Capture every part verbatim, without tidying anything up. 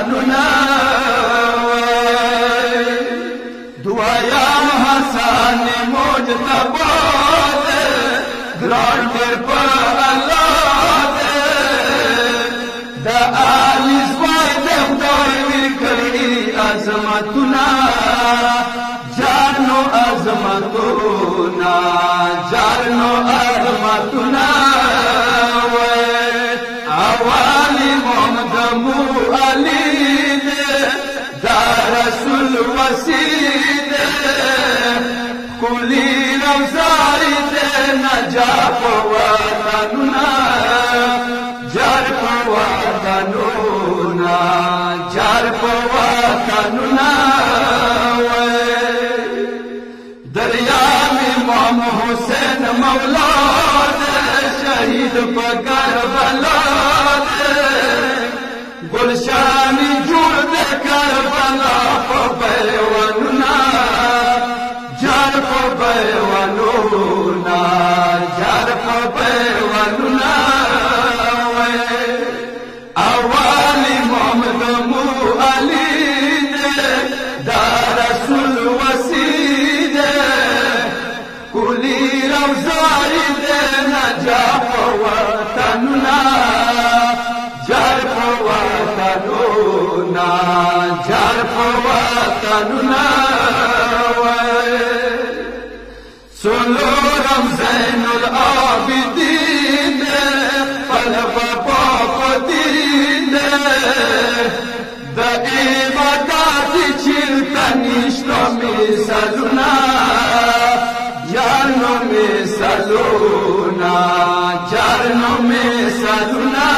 وطننا دویام حسن مجتبی دے گران دیر پر اللہ دے دا آلی زوائی دے خدای ورکڑی عظمتنا جانو عظمتنا جانو عظمتنا اوالی محمد مو علی دے دا رسول وسیع دے کلی روزاری دے نجاپ وطننا جرپ وطننا جرپ وطننا دریا میں امام حسین مولا دے شہید پا کربلا دے گلشانی جوڑ دے کربلا پا بیوننا جار پا بیوننا جار پا بیوننا اوالی محمد مو علی دے دا رسول وسیع دے کلی روزاری دے نجاپ وطننا جرپ وطننا جرپ وطننا سلورم زین العابدین قلب پاک دین دا عبادات چلتا نیشتو مثلنا جانو مثلنا جانو مثلنا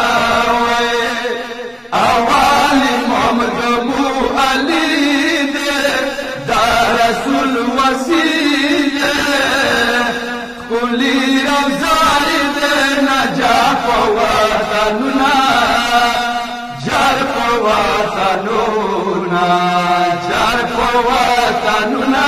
اوالی محمد مو علی دے دا رسول وسیع دے کلی روزاری دے نجاپ وطننا جرپ وطننا جرپ وطننا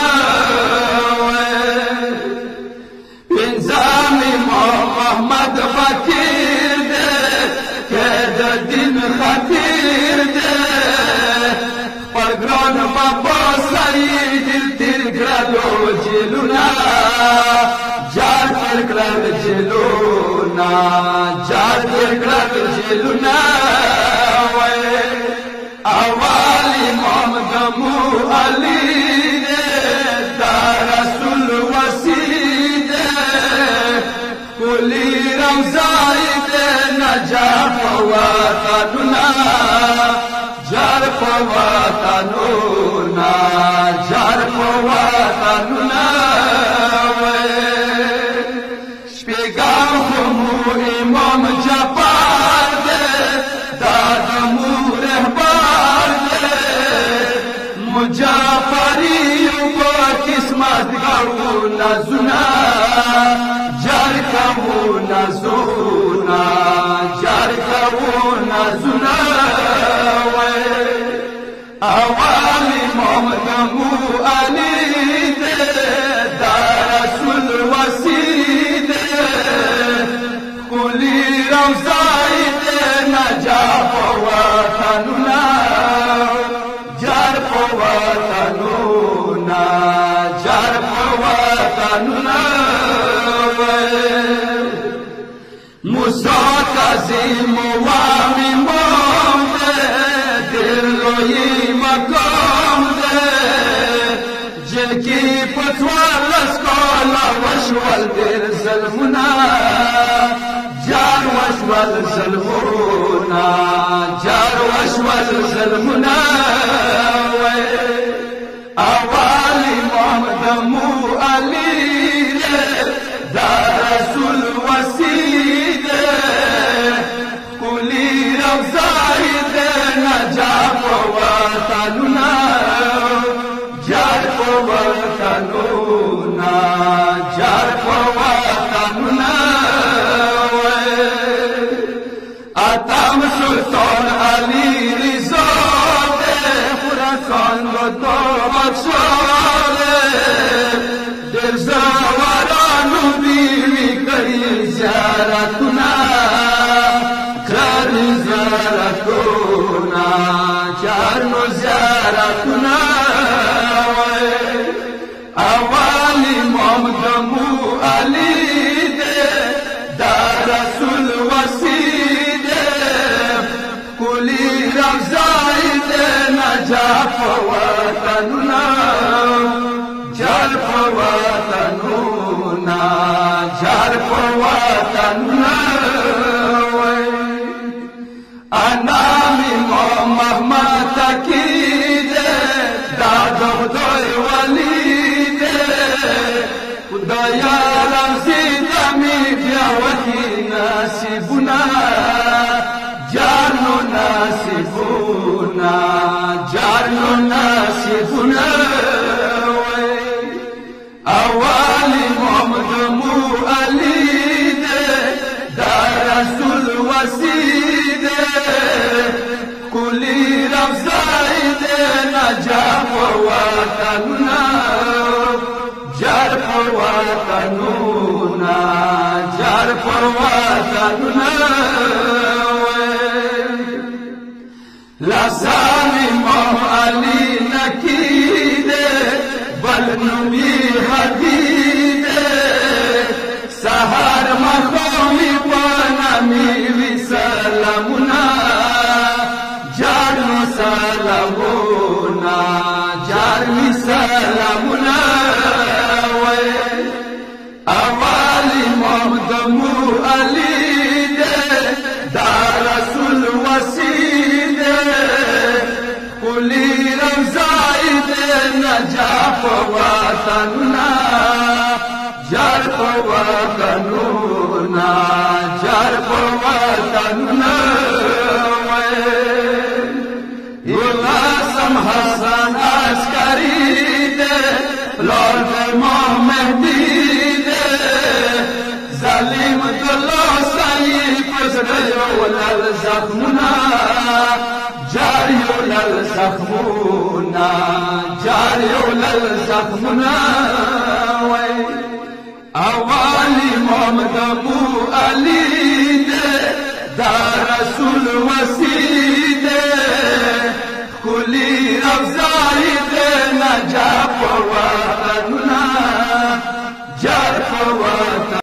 انزام محمد فقیر دے قید دن خطیر دے پرگران بابا سعید دل کرلو جلونا جار کرل جلونا جار کرل جلونا اوالی محمد مو علی دے دا رسول وسیع دے کلی روزاری دے نجاپ وطننا جرپ وطننا جرپ وطننا شپیگام خمو امام جبار دے دادمو رہبار دے مجافریوں کو قسمت گاؤں نزنا جار کبو نزونا جار کبو نزنا اوالی محمد مو علی دے دا رسول وسیع دے کلی روزائی دے نجاپ وطننا جرپ وطننا جرپ وطننا موسیٰ عظیم وامی مام دے دلوئی مقام دے جن کی پتوار لسکولا وشول دیر ظلمنا جار وشول ظلمنا جار وشول ظلمنا اوالی محمد مو علی دا رسول وسیع دے کلی روزاری دے نجاپ وطننا جرپ وطننا جرپ وطننا اتم سلطان علی رضا دے خراسان و تو بخشا دل زوارانو بیوی کری زیارتنا کر زیارتنا وطننا جار وطننا جار وطننا انا می محمد تقی دے دادو دوی ولی دے خدایا رمزی دمی بیاوتی نصیبنا جارنو نصیبنا جارنو نصیبنا اوالی محمد مو علی دے دا رسول وسید کلی رفضائی دے نجاح وطننا جار وطننا جار وطننا لسانی مو علی نکیدے بل نبی حدید سہر مقامی پانمی وی سلامنا جارنو سلامنا جارنی سلامنا اوالی محمد مو علی دے دا رسول وسید کلی رمزائی دے نجاح وطننا جار وطننا جار وطننا غلام حسن عسکری دے لال امام مہدی دے ظالم دلو سائی پسڑیو لل زخمنا جاریو لل زخمنا جاریو لل زخمنا اوالی محمد ابو علی دے دا رسول وسیع